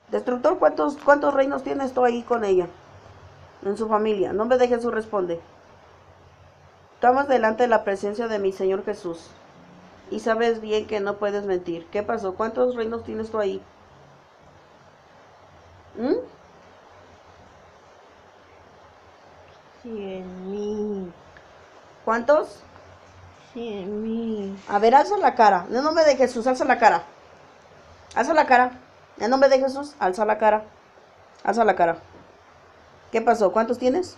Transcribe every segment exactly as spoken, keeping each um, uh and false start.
Destructor, ¿cuántos, cuántos reinos tienes tú ahí con ella? En su familia. En nombre de Jesús responde. Estamos delante de la presencia de mi Señor Jesús. Y sabes bien que no puedes mentir. ¿Qué pasó? ¿Cuántos reinos tienes tú ahí? ¿Mm? Cien mil. ¿Cuántos? Cien mil. A ver, alza la cara. En nombre de Jesús, alza la cara. Alza la cara. En nombre de Jesús, alza la cara. Alza la cara. ¿Qué pasó? ¿Cuántos tienes?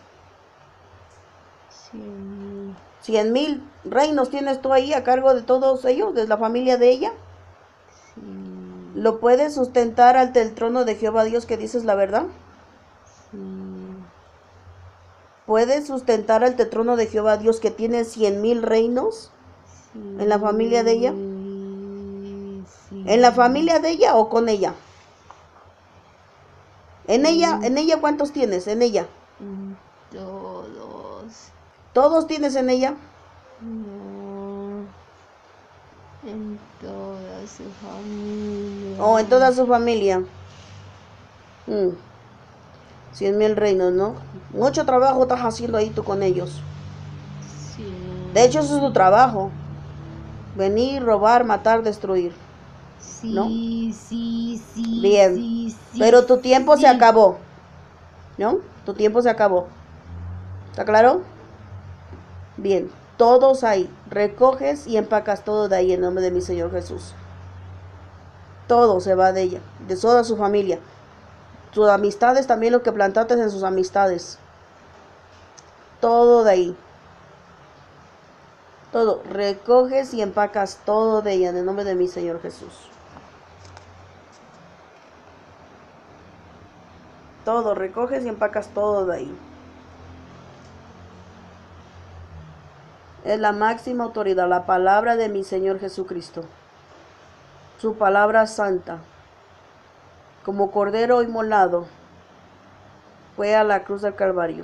Cien mil. Cien mil reinos tienes tú ahí a cargo de todos ellos, de la familia de ella. Sí. ¿Lo puedes sustentar ante el trono de Jehová Dios que dices la verdad? Sí. ¿Puedes sustentar ante el trono de Jehová Dios que tiene cien mil reinos Sí. en la familia de ella? Sí. ¿En la familia de ella o con ella? En ella, en ella ¿cuántos tienes? En ella. Todos. ¿Todos tienes en ella? No. En toda su familia. ¿O en toda su familia? Mm. Cien mil reinos, ¿no? Mucho trabajo estás haciendo ahí tú con ellos. Sí. De hecho, eso es tu trabajo. Venir, robar, matar, destruir. Sí, ¿No? sí, sí. Bien. Sí, sí, Pero tu tiempo sí. se acabó. ¿No? Tu tiempo se acabó. ¿Está claro? Bien. Todos ahí. Recoges y empacas todo de ahí en nombre de mi Señor Jesús. Todo se va de ella. De toda su familia. Sus amistades también, lo que plantaste en sus amistades. Todo de ahí. Todo. Recoges y empacas todo de ella en el nombre de mi Señor Jesús. Todo. Recoges y empacas todo de ahí. Es la máxima autoridad, la palabra de mi Señor Jesucristo. Su palabra santa. Como cordero inmolado, fue a la cruz del Calvario.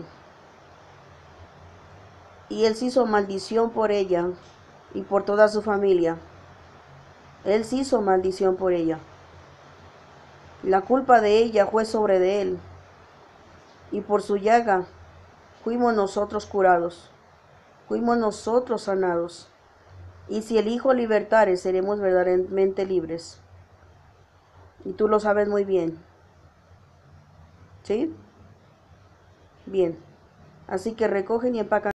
Y Él se hizo maldición por ella y por toda su familia. Él se hizo maldición por ella. La culpa de ella fue sobre de Él. Y por su llaga fuimos nosotros curados. Fuimos nosotros sanados. Y si el Hijo libertare, seremos verdaderamente libres. Y tú lo sabes muy bien. ¿Sí? Bien. Así que recogen y empacan